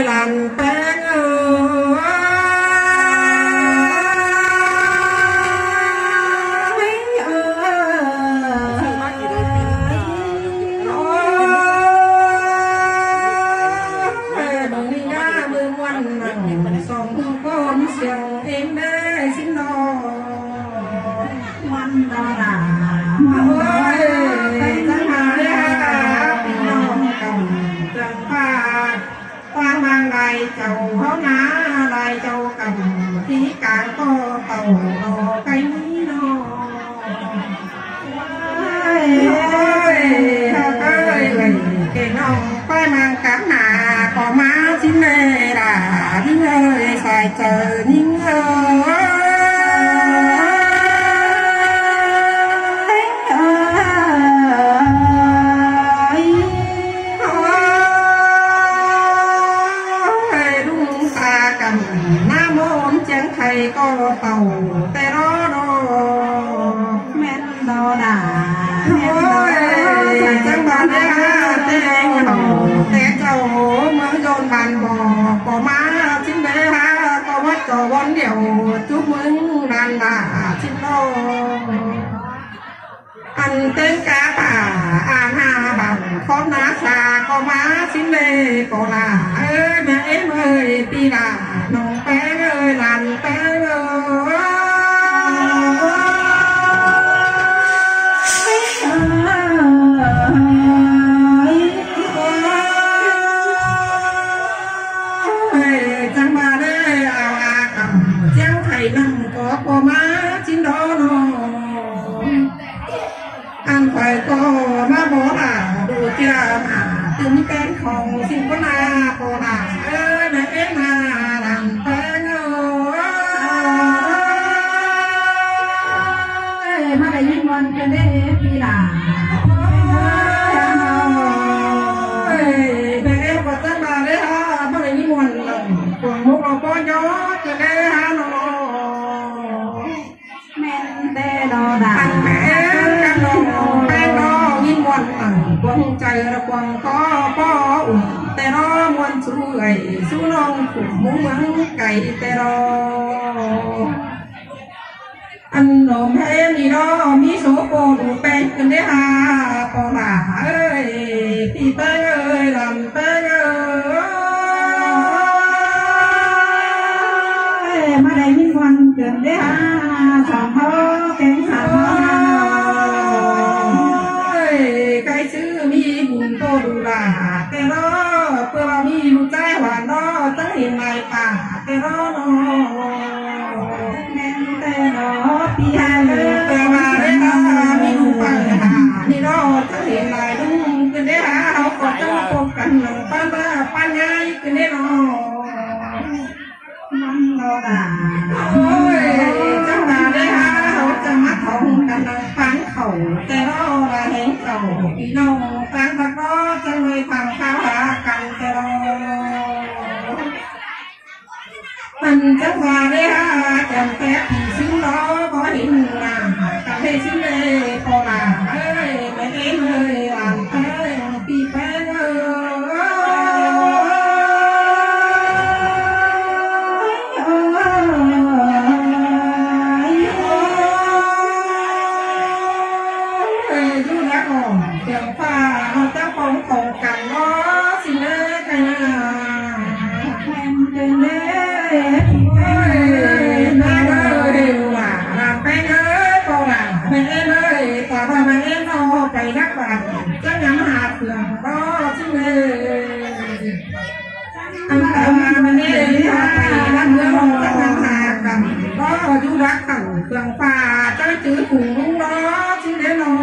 làn tang chầu hó ná lại chầu cầm khí càng có tàu đồ cây nó ơi cái nông quay mang cám nà có má xin nè là đi ơi xài chờ nhưng thầy có tàu tê đó đó men đó đà ôi chẳng bàn tê anh hậu tê châu mướn dồn bàn bò có má xin bế ha có mắt có bốn điều chúc mừng đàn bà xin đô ăn tên cá bà ăn hà bằng con ná xà có má xin bế có là ơi mẹ em ơi đi là nông bé ơi làm bé chẳng bà đây ảo à cầm treo thầy nằm có má chín đó nó ăn phải có má bó là đồ chia mà tính kén không xin có na có là ơi mẹ em mà làm bé má đại nhân con trên đây đi là mẹ em có tất bà đấy ha má đại nhân con một nó có gió trên đây ha nó men tê đò đà mẹ căn đồ bên đó nhìn con quăng chạy là quăng có tê đó muôn chú gầy chú non cũng muốn mắng cày tê đó ăn nộm em đi đó mi số cô đủ bên cần đấy ha cô bà ơi thì tay ơi làm tay ơi mà đây mình còn cần đấy ha sòng hơ kén sòng ơi cái chữ mi bùn tô đủ là cái đó cơ bao mi bùn trái hoàn đó tới hiện nay cả cái đó nó nên tên nó pi hai cái mà đấy đó mi bùn phải hà đi đó tới hiện nay đúng cái đấy hả họ còn trong cuộc cảnh pan nhai cái đấy nó mắm nó là ôi trong là đấy hả họ trong mắt hồng cảnh phán khẩu cái đó là hẹn khẩu kỳ nông tan vật đó trong người phẳng pháo hạ cảnh cái đó mình chắc là đấy ha chẳng phép thì xứng đó có hình là cảm thấy xứng đây có là ơi mẹ em ơi làm thế pi phép du đã còn chẳng pha nó chắc không còn cảnh nó xin đấy cái em trên đấy cây đắc vàng chắc nhắm hạt thường đó chứ anh ta mà nghe họ cây đắc nước chắc nhắm hạt cầm đó chú đắc thẳng thường pha cái chữ cùng đúng đó chứ đến nó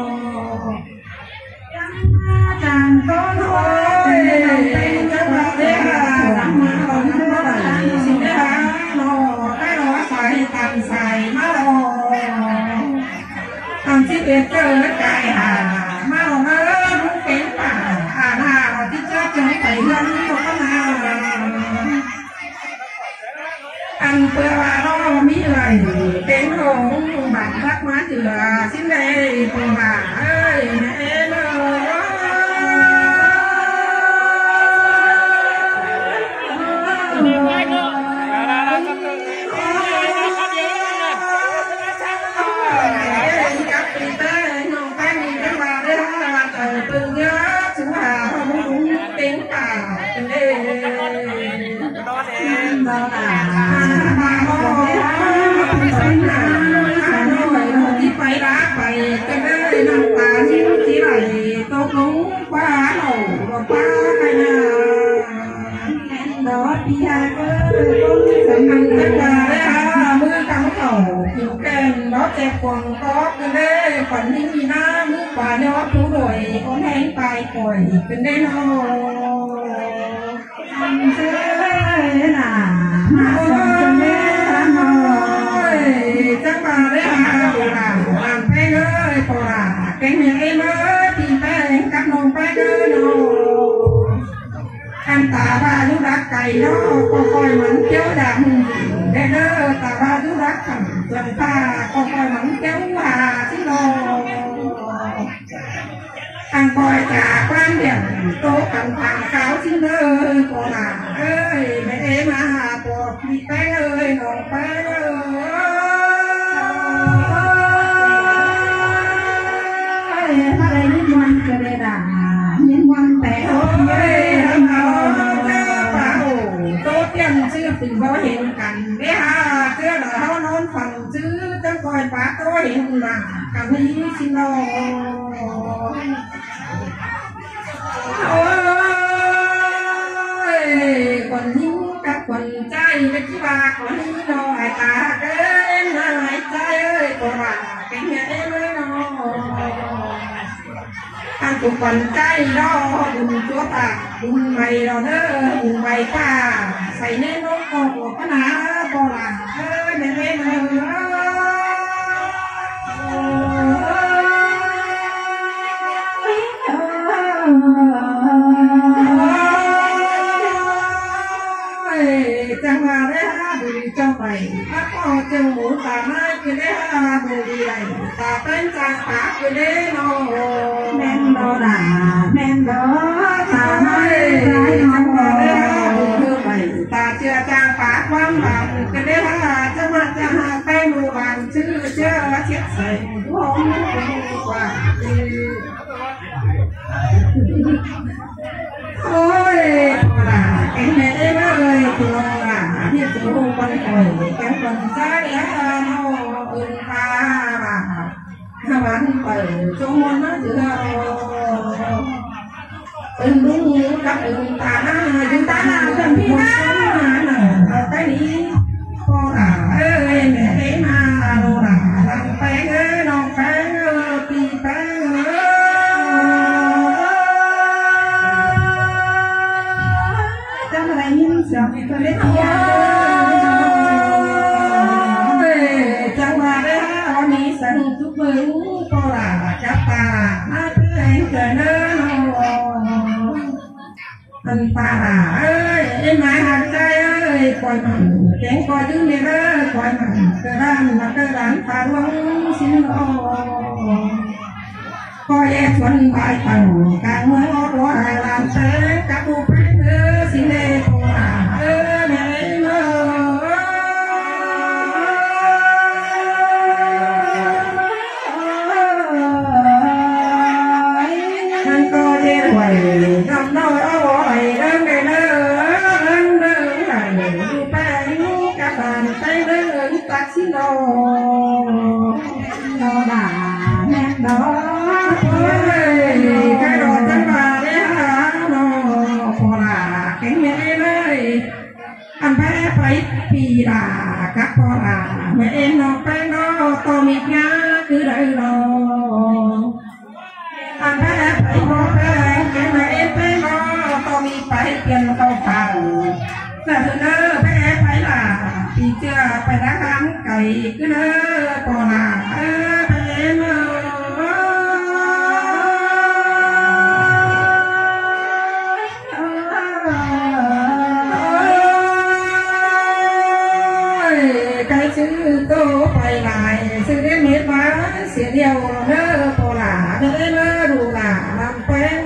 chàng có thôi chắc là thế là làm mà còn nó đẩy xin thế hả nó cái đó xài tàn xài má lo thằng chị biết chơi cái hà mà nó đúng kém mà hà nó thích chơi chơi phải gần như con nào ăn bữa nó mỹ lời kém không bạn bác má chừa xin đây cô bà ơi mẹ em ơi phải đá phải cái đấy năm ta chỉ là tôi cũng quá đầu và quá cái đó đi ra cái con mình rất là mưa cắm khẩu kiểu kèm đó đẹp quần có cái đấy còn đi na mưa quả nhỏ thú đuổi con hén tài còi cái đấy nó thế là chắc bà đấy làm cái ơi cô là cái miệng em ơi thì phải cắt nông phải ơi nó anh ta ba đứa đã cày nó con coi mảnh chéo đạm để nó ta ba đứa đã cầm chân ta con coi mảnh chéo hà chứ đâu anh coi trà quan điểm tô cầm thằng cáo chứ ơi cô là ơi mẹ em à cô thì phải ơi nó phải ơi ta đây những ngoan cái đây là những ngoan bé ơi tốt tiền chưa tình bao hiện cảnh đấy ha chưa là nó nón phần chứ chẳng coi phá tôi hiện là cảm thấy xin lỗi ôi còn những các quần trai với chị bà còn những đồ ai ta cái này trai ơi còn là cái nhà em ơi nó anh cũng còn trai đó đừng chúa ta đừng mày đó nữa đừng mày ta xảy nên nó còn của cái ná còn là ơi mẹ em ơi chẳng là đấy ha bùi cho mày bác có chân mũ ta mai cái đấy ha bùi này ta tên trang phá cái đấy nó men đó đà men đó ta mai chẳng là đấy ha bùi mày ta chưa trang phá quán bằng cái đấy ha chẳng là chẳng là tay mù bằng chứ chưa chết sạch không qua ôi là cái mẹ em ơi thường là biết từ hôm con tuổi cái con trái á nó ơn ta là bán phải cho món nó chưa đúng các ta chúng ta làm cần biết là cái đi con là ơi mẹ em đồ là làm bé ơi nó bé thì bé chẳng là đấy họ đi sang chúc mừng cô là chắc ta anh trời nó anh ta là ơi em mai hàng trai ơi coi mặn chén coi thứ này đó coi mặn cái đàn ta luôn xin lỗi coi em xuân bài thằng càng mới ngót đó làm thế các cô phải xin lê cô à mẹ em anh coi đen quầy năm đôi áo bồi đơn ngày đơn này đi bán các bạn tay đơn ta xin lỗi nó là mẹ đó cái đồ chân bà đấy hả nó còn là cái mẹ em ơi anh bé phải vì là các con là mẹ em nó phải nó to mịt nhá cứ đây rồi anh bé phải nó cái mẹ em phải nó to mịt phải tiền tàu phẳng là thứ nữa bé phải là thì chưa phải đã khám cày cứ nữa còn là bé em cái chữ tô phải lại sự đến mệt quá xỉa điều nữa cô là để nó đủ là làm quen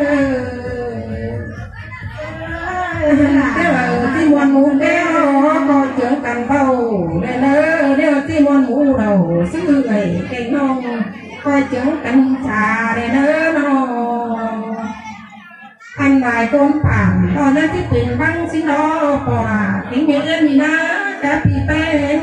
thế là tí muôn mũ đeo coi trưởng cần bầu để nó đeo tí muôn mũ đầu xứ gầy cây nông coi trưởng cần trà để nó anh bài con phản ตอนนั้นที่เป็นบังสิโนปอดทิ้งเงินมีนะจะปีเป้